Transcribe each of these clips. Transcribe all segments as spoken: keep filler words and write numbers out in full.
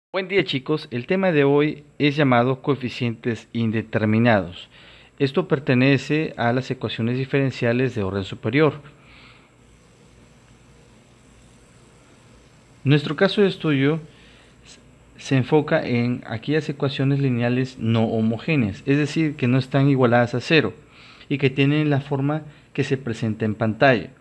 Buen día chicos, el tema de hoy es llamado coeficientes indeterminados. Esto pertenece a las ecuaciones diferenciales de orden superior. Nuestro caso de estudio se enfoca en aquellas ecuaciones lineales no homogéneas, es decir, que no están igualadas a cero y que tienen la forma que se presenta en pantalla.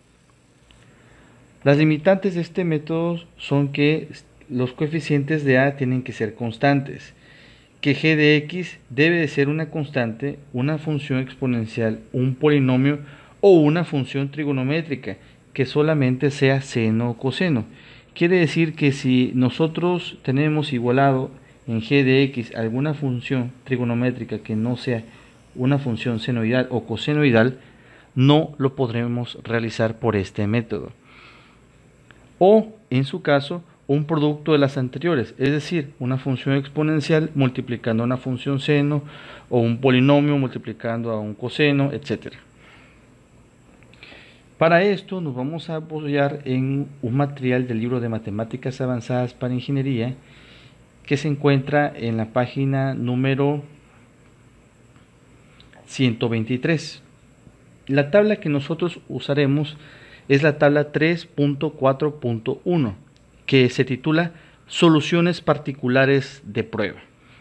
Las limitantes de este método son que los coeficientes de A tienen que ser constantes, que g de x debe de ser una constante, una función exponencial, un polinomio o una función trigonométrica que solamente sea seno o coseno. Quiere decir que si nosotros tenemos igualado en g de x alguna función trigonométrica que no sea una función senoidal o cosenoidal, no lo podremos realizar por este método. O, en su caso, un producto de las anteriores, es decir, una función exponencial multiplicando a una función seno o un polinomio multiplicando a un coseno, etcétera. Para esto nos vamos a apoyar en un material del libro de Matemáticas Avanzadas para Ingeniería que se encuentra en la página número ciento veintitrés. La tabla que nosotros usaremos es la tabla tres punto cuatro punto uno, que se titula Soluciones particulares de prueba.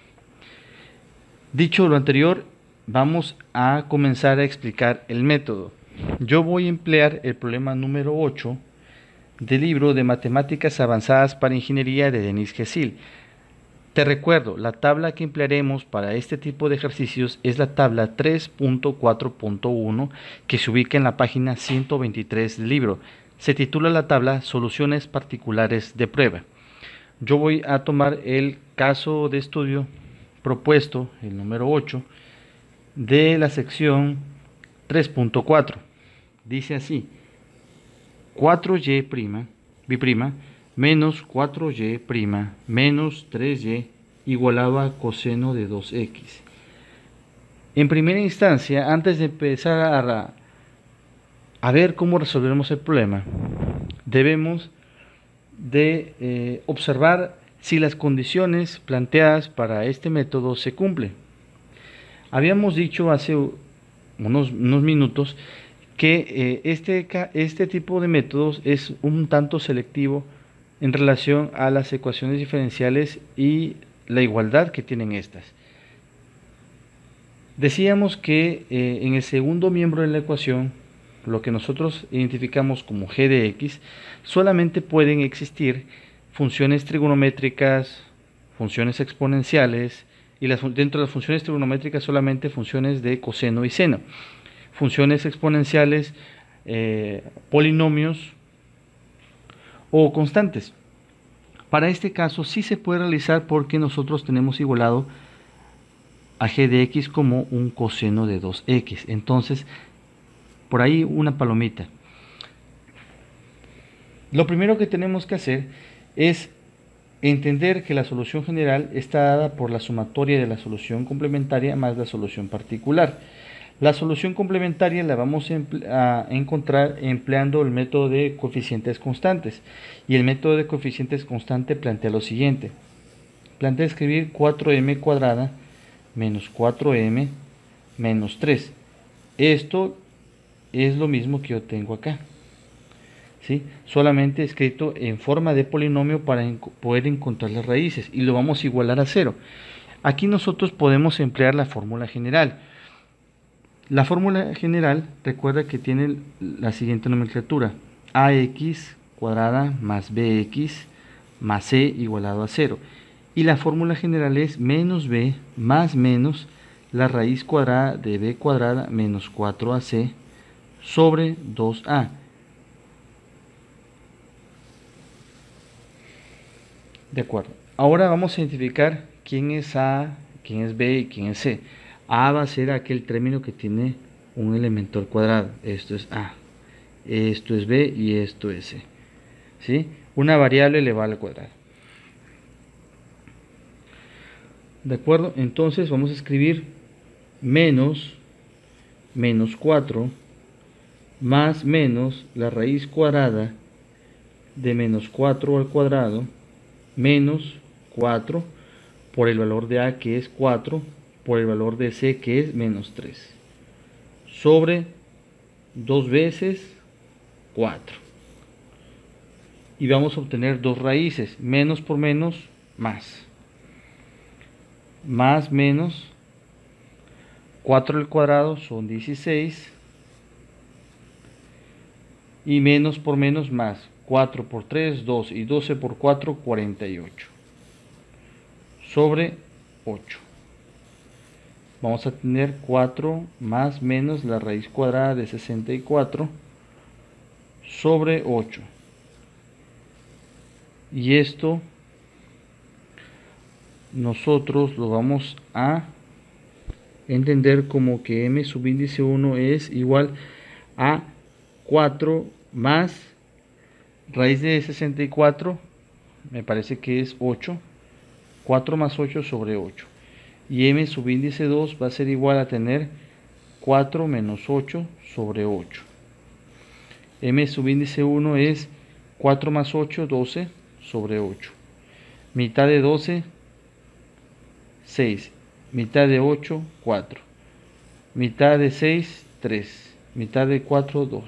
Dicho lo anterior, vamos a comenzar a explicar el método. Yo voy a emplear el problema número ocho del libro de Matemáticas Avanzadas para Ingeniería de Denis Gesil. Te recuerdo, la tabla que emplearemos para este tipo de ejercicios es la tabla tres punto cuatro punto uno que se ubica en la página ciento veintitrés del libro. Se titula la tabla Soluciones particulares de prueba. Yo voy a tomar el caso de estudio propuesto, el número ocho, de la sección tres punto cuatro. Dice así: cuatro y' bi'prima menos cuatro y' menos tres y igualado a coseno de dos x. En primera instancia, antes de empezar a, a ver cómo resolveremos el problema, debemos de eh, observar si las condiciones planteadas para este método se cumplen. Habíamos dicho hace unos, unos minutos que eh, este, este tipo de métodos es un tanto selectivo en relación a las ecuaciones diferenciales y la igualdad que tienen estas. Decíamos que eh, en el segundo miembro de la ecuación, lo que nosotros identificamos como g de x, solamente pueden existir funciones trigonométricas, funciones exponenciales, y las, dentro de las funciones trigonométricas solamente funciones de coseno y seno. Funciones exponenciales, eh, polinomios o constantes. Para este caso sí se puede realizar porque nosotros tenemos igualado a g de x como un coseno de dos x. Entonces, por ahí una palomita. Lo primero que tenemos que hacer es entender que la solución general está dada por la sumatoria de la solución complementaria más la solución particular. La solución complementaria la vamos a encontrar empleando el método de coeficientes constantes. Y el método de coeficientes constantes plantea lo siguiente. Plantea escribir cuatro eme cuadrada menos cuatro eme menos tres. Esto es lo mismo que yo tengo acá. ¿Sí? Solamente escrito en forma de polinomio para poder encontrar las raíces. Y lo vamos a igualar a cero. Aquí nosotros podemos emplear la fórmula general. La fórmula general, recuerda que tiene la siguiente nomenclatura: ax cuadrada más bx más c igualado a cero. Y la fórmula general es menos b más menos la raíz cuadrada de b cuadrada menos cuatro a c sobre dos a. De acuerdo. Ahora vamos a identificar quién es a, quién es b y quién es c. A va a ser aquel término que tiene un elemento al cuadrado. Esto es A. Esto es B y esto es C. ¿Sí? Una variable elevada al cuadrado. ¿De acuerdo? Entonces vamos a escribir menos, menos cuatro, más menos la raíz cuadrada de menos cuatro al cuadrado, menos cuatro, por el valor de A que es cuatro, por el valor de C que es menos tres, sobre dos veces cuatro. Y vamos a obtener dos raíces, menos por menos, más. Más menos, cuatro al cuadrado son dieciséis, y menos por menos más, cuatro por tres, dos, y doce por cuatro, cuarenta y ocho, sobre ocho. Vamos a tener cuatro más menos la raíz cuadrada de sesenta y cuatro sobre ocho. Y esto nosotros lo vamos a entender como que m subíndice uno es igual a cuatro más raíz de sesenta y cuatro, me parece que es ocho, cuatro más ocho sobre ocho. Y m subíndice dos va a ser igual a tener cuatro menos ocho sobre ocho. M subíndice uno es cuatro más ocho, doce sobre ocho. Mitad de doce, seis. Mitad de ocho, cuatro. Mitad de seis, tres. Mitad de cuatro, dos.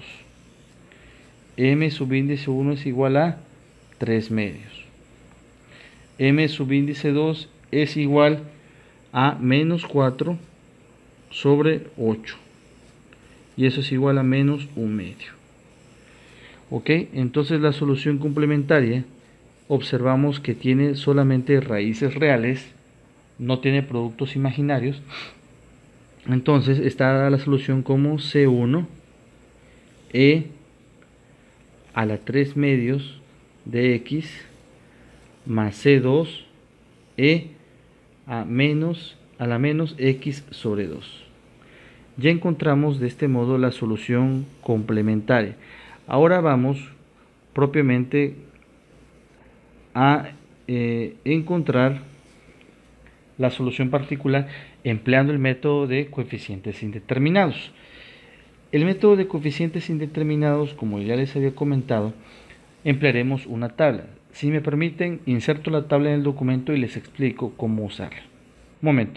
M subíndice uno es igual a tres medios. M subíndice dos es igual a menos cuatro sobre ocho. Y eso es igual a menos un medio. Ok, entonces la solución complementaria observamos que tiene solamente raíces reales, no tiene productos imaginarios. Entonces está dada la solución como C uno e a la tres medios de x más C dos e a menos a la menos x sobre dos. Ya encontramos de este modo la solución complementaria. Ahora vamos propiamente a eh, encontrar la solución particular empleando el método de coeficientes indeterminados. El método de coeficientes indeterminados, como ya les había comentado, emplearemos una tabla. Si me permiten, inserto la tabla en el documento y les explico cómo usarla. Un momento.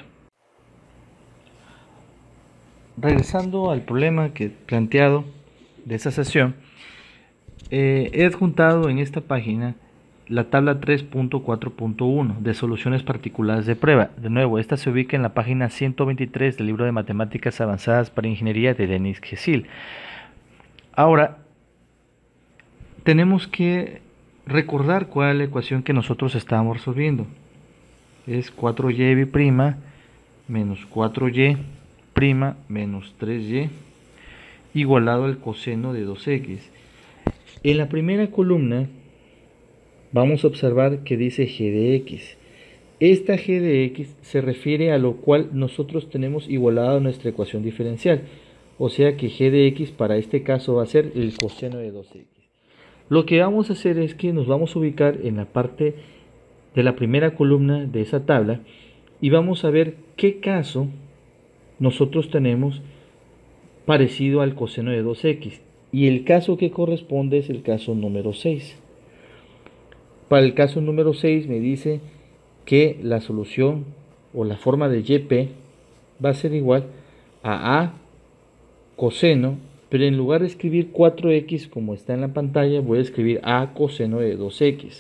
Regresando al problema que he planteado de esa sesión, eh, he adjuntado en esta página la tabla tres punto cuatro punto uno de soluciones particulares de prueba. De nuevo, esta se ubica en la página ciento veintitrés del libro de Matemáticas Avanzadas para Ingeniería de Denis Gesil. Ahora, tenemos que recordar cuál es la ecuación que nosotros estábamos resolviendo. Es cuatro y' menos cuatro y' menos tres y igualado al coseno de dos x. En la primera columna vamos a observar que dice g de x. Esta g de x se refiere a lo cual nosotros tenemos igualado a nuestra ecuación diferencial. O sea que g de x para este caso va a ser el coseno de dos x. Lo que vamos a hacer es que nos vamos a ubicar en la parte de la primera columna de esa tabla y vamos a ver qué caso nosotros tenemos parecido al coseno de dos x. Y el caso que corresponde es el caso número seis. Para el caso número seis me dice que la solución o la forma de y p va a ser igual a a coseno, pero en lugar de escribir cuatro x como está en la pantalla, voy a escribir a coseno de dos x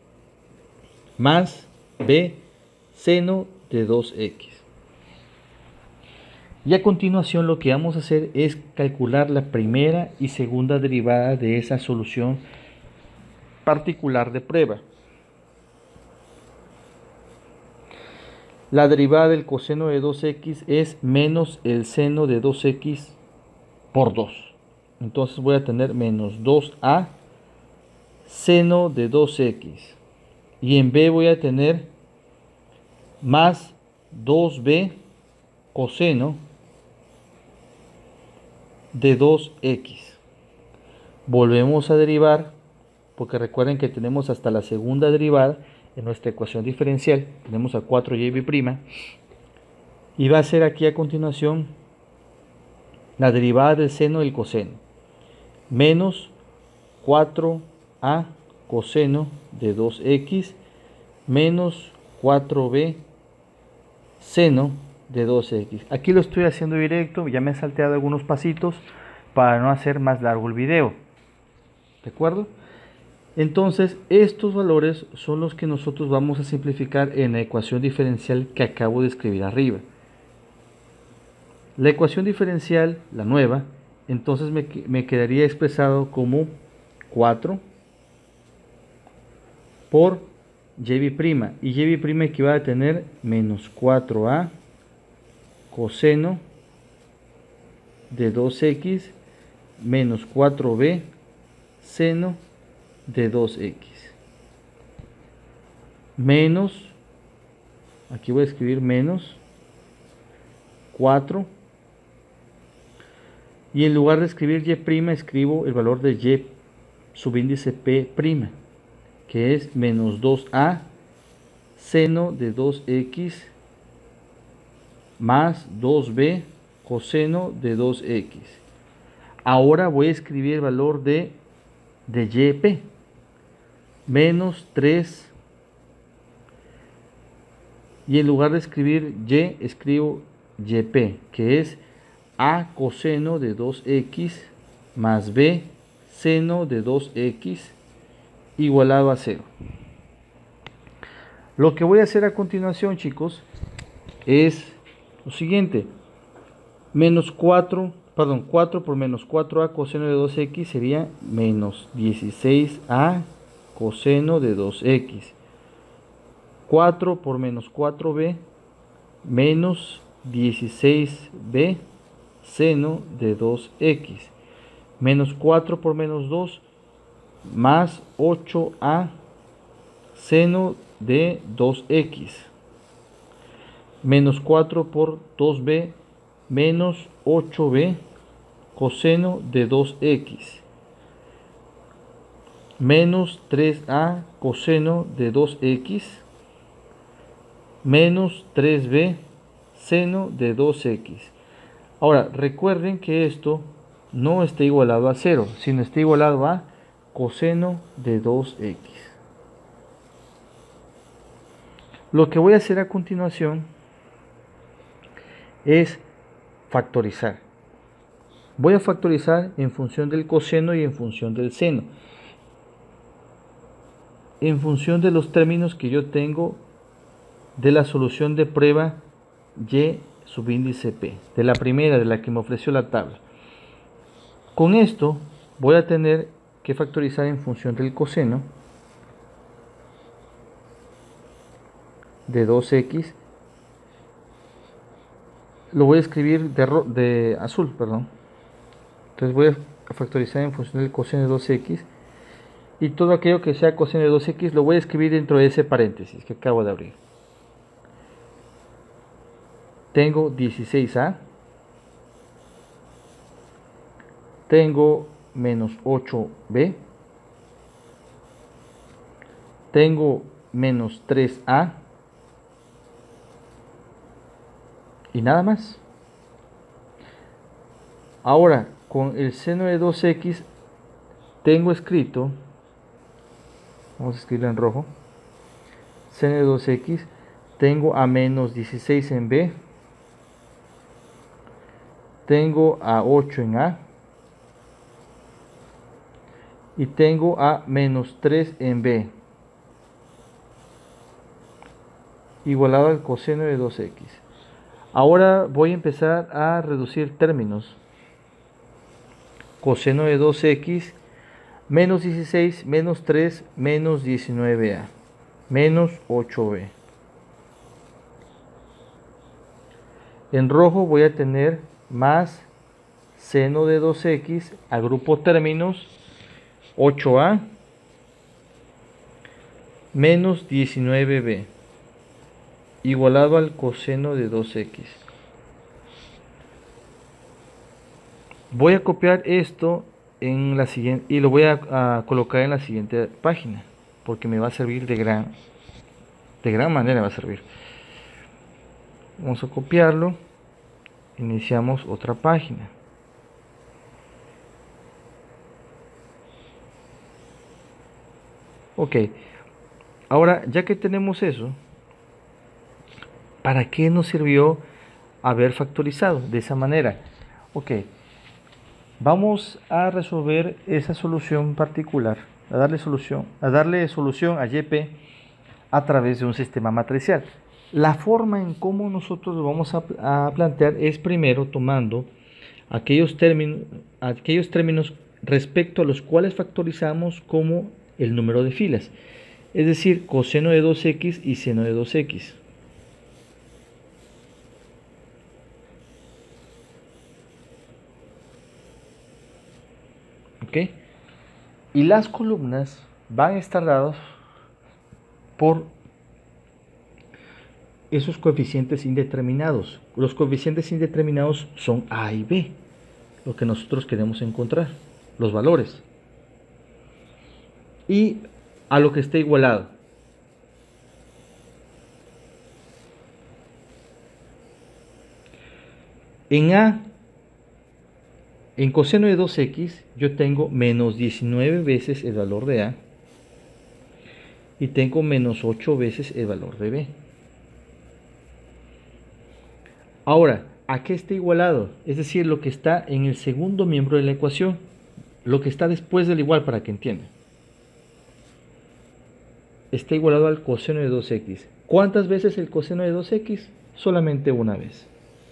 más b seno de dos x. Y a continuación lo que vamos a hacer es calcular la primera y segunda derivada de esa solución particular de prueba. La derivada del coseno de dos x es menos el seno de dos x por dos. Entonces voy a tener menos dos a seno de dos x. Y en b voy a tener más dos b coseno de dos x. Volvemos a derivar, porque recuerden que tenemos hasta la segunda derivada en nuestra ecuación diferencial. Tenemos a cuatro y' y va a ser aquí a continuación la derivada del seno del coseno menos cuatro a coseno de dos x menos cuatro b seno de dos x. Aquí lo estoy haciendo directo, ya me he salteado algunos pasitos para no hacer más largo el video. ¿De acuerdo? Entonces, estos valores son los que nosotros vamos a simplificar en la ecuación diferencial que acabo de escribir arriba. La ecuación diferencial, la nueva, entonces me, me quedaría expresado como cuatro por y', y y' equivale a tener menos cuatro a coseno de dos x menos cuatro b seno de dos x menos, aquí voy a escribir menos cuatro, y en lugar de escribir y' escribo el valor de y subíndice p', que es menos dos a seno de dos x más dos b coseno de dos x. Ahora voy a escribir el valor de, de yp, menos tres, y en lugar de escribir y, escribo yp, que es a coseno de dos x más b seno de dos x igualado a cero. Lo que voy a hacer a continuación, chicos, es lo siguiente. Menos cuatro, perdón, cuatro por menos cuatro a coseno de dos x sería menos dieciséis a coseno de dos x. cuatro por menos cuatro b menos dieciséis b seno de dos x. Menos cuatro por menos dos más ocho a seno de dos x. Menos cuatro por dos b menos ocho b coseno de dos x. Menos tres a coseno de dos x menos tres b seno de dos x. Ahora, recuerden que esto no está igualado a cero, sino está igualado a coseno de dos x. Lo que voy a hacer a continuación es factorizar. Voy a factorizar en función del coseno y en función del seno. En función de los términos que yo tengo de la solución de prueba y subíndice p, de la primera, de la que me ofreció la tabla. Con esto voy a tener que factorizar en función del coseno de dos x. Lo voy a escribir de, de azul, perdón. Entonces voy a factorizar en función del coseno de dos x, y todo aquello que sea coseno de dos x lo voy a escribir dentro de ese paréntesis que acabo de abrir. Tengo dieciséis a, tengo menos ocho b, tengo menos tres a, y nada más. Ahora, con el seno de dos x tengo escrito, vamos a escribirlo en rojo, seno de dos x, tengo a menos dieciséis en b, tengo a ocho en a, y tengo a menos tres en b, igualado al coseno de dos x. Ahora voy a empezar a reducir términos. Coseno de dos x menos dieciséis menos tres menos diecinueve a menos ocho b. En rojo voy a tener más seno de dos x, agrupo términos, ocho a menos diecinueve b igualado al coseno de dos x. Voy a copiar esto en la siguiente y lo voy a, a colocar en la siguiente página, porque me va a servir de gran de gran manera, va a servir. Vamos a copiarlo, iniciamos otra página. Ok, Ahora, ya que tenemos eso, ¿para qué nos sirvió haber factorizado de esa manera? Ok, vamos a resolver esa solución particular, a darle solución, a darle solución a Y P a través de un sistema matricial. La forma en cómo nosotros lo vamos a, a plantear es primero tomando aquellos términos, aquellos términos respecto a los cuales factorizamos como el número de filas, es decir, coseno de dos x y seno de dos x. ¿Ok? Y las columnas van a estar dadas por esos coeficientes indeterminados. Los coeficientes indeterminados son A y B, lo que nosotros queremos encontrar, los valores. Y a lo que esté igualado. En A, en coseno de dos x, yo tengo menos diecinueve veces el valor de A y tengo menos ocho veces el valor de B. Ahora, ¿a qué está igualado? Es decir, lo que está en el segundo miembro de la ecuación, lo que está después del igual, para que entiendan. Está igualado al coseno de dos x. ¿Cuántas veces el coseno de dos x? Solamente una vez.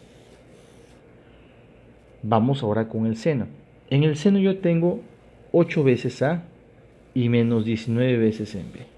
Vamos ahora con el seno. En el seno yo tengo ocho veces A y menos diecinueve veces en B.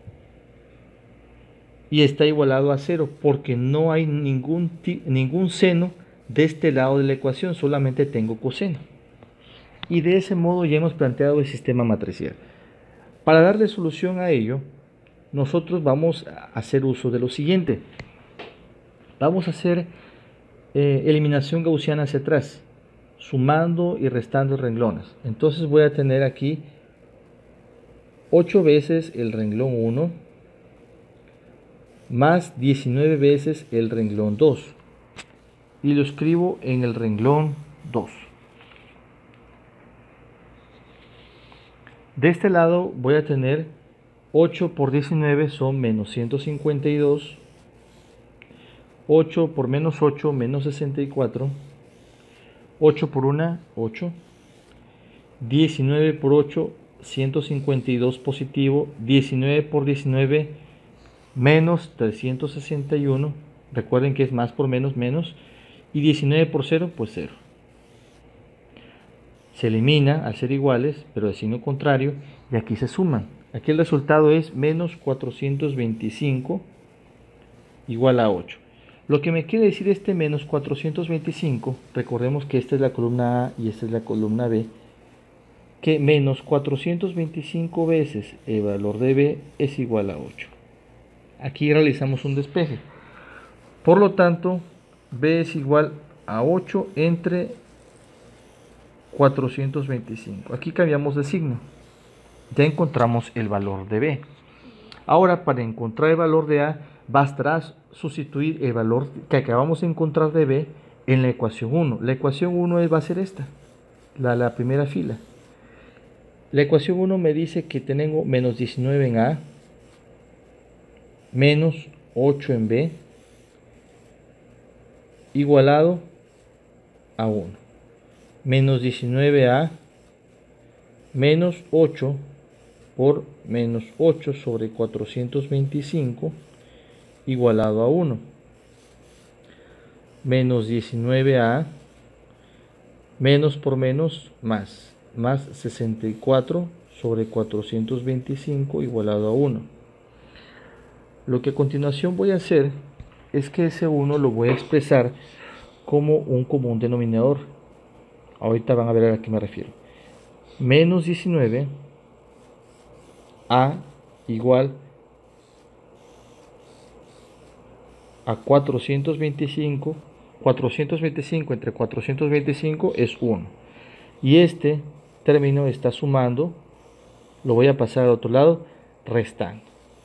Y está igualado a cero porque no hay ningún, ningún seno de este lado de la ecuación, solamente tengo coseno. Y de ese modo ya hemos planteado el sistema matricial. Para darle solución a ello, nosotros vamos a hacer uso de lo siguiente. Vamos a hacer eh, eliminación gaussiana hacia atrás, sumando y restando renglones. Entonces voy a tener aquí ocho veces el renglón uno más diecinueve veces el renglón dos y lo escribo en el renglón dos. De este lado voy a tener ocho por diecinueve son menos ciento cincuenta y dos, ocho por menos ocho menos sesenta y cuatro, ocho por uno, ocho, diecinueve por ocho, ciento cincuenta y dos positivo, diecinueve por diecinueve, menos trescientos sesenta y uno, recuerden que es más por menos, menos, y diecinueve por cero, pues cero. Se elimina al ser iguales, pero de signo contrario, y aquí se suman. Aquí el resultado es menos cuatrocientos veinticinco igual a ocho. Lo que me quiere decir este menos cuatrocientos veinticinco, recordemos que esta es la columna A y esta es la columna B, que menos cuatrocientos veinticinco veces el valor de B es igual a ocho. Aquí realizamos un despeje. Por lo tanto, B es igual a ocho entre cuatrocientos veinticinco. Aquí cambiamos de signo. Ya encontramos el valor de B. Ahora, para encontrar el valor de A, bastará sustituir el valor que acabamos de encontrar de B en la ecuación uno. La ecuación uno va a ser esta, la, la primera fila. La ecuación uno me dice que tengo menos diecinueve en A, menos ocho en B, igualado a uno. Menos diecinueve A, menos ocho por menos ocho sobre cuatrocientos veinticinco, igualado a uno. Menos diecinueve A, menos por menos, más, más sesenta y cuatro sobre cuatrocientos veinticinco, igualado a uno. Lo que a continuación voy a hacer es que ese uno lo voy a expresar como un común denominador. Ahorita van a ver a qué me refiero. Menos diecinueve A igual a cuatrocientos veinticinco. cuatrocientos veinticinco entre cuatrocientos veinticinco es uno. Y este término está sumando, lo voy a pasar al otro lado, restando.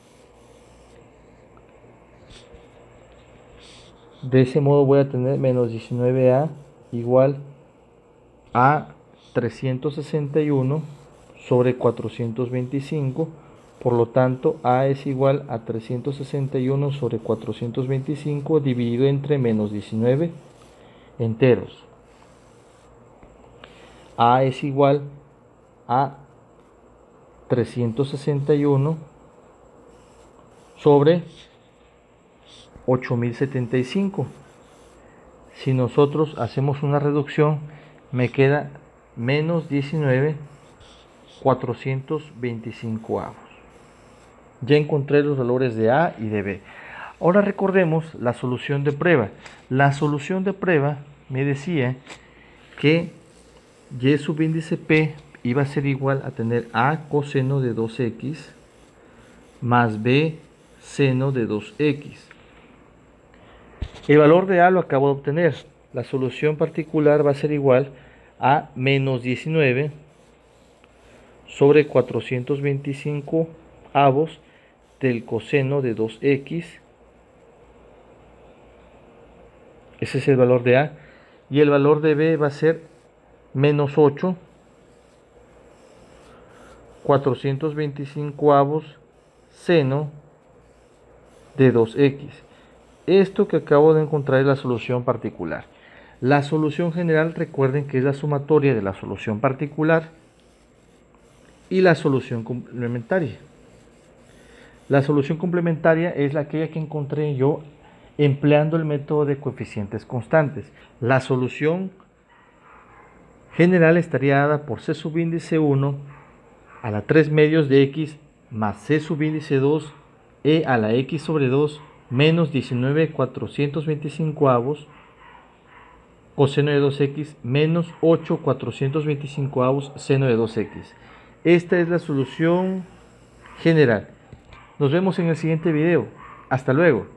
De ese modo voy a tener menos diecinueve A igual a trescientos sesenta y uno sobre cuatrocientos veinticinco, Por lo tanto, A es igual a trescientos sesenta y uno sobre cuatrocientos veinticinco dividido entre menos diecinueve enteros. A es igual a trescientos sesenta y uno sobre ocho mil setenta y cinco. Si nosotros hacemos una reducción, me queda menos diecinueve cuatrocientos veinticinco avos. Ya encontré los valores de A y de B. Ahora recordemos la solución de prueba. La solución de prueba me decía que y subíndice P iba a ser igual a tener A coseno de dos x más B seno de dos x. El valor de A lo acabo de obtener. La solución particular va a ser igual a menos diecinueve sobre cuatrocientos veinticinco avos del coseno de dos x. Ese es el valor de A. Y el valor de B va a ser menos ocho cuatrocientos veinticinco avos seno de dos x. Esto que acabo de encontrar es la solución particular. La solución general, recuerden que es la sumatoria de la solución particular y la solución complementaria. La solución complementaria es la aquella que encontré yo empleando el método de coeficientes constantes. La solución general estaría dada por C subíndice uno a la tres medios de x más C subíndice dos e a la x sobre dos menos diecinueve cuatrocientos veinticinco avos coseno de dos x menos ocho cuatrocientos veinticinco avos seno de dos x. Esta es la solución general. Nos vemos en el siguiente video. Hasta luego.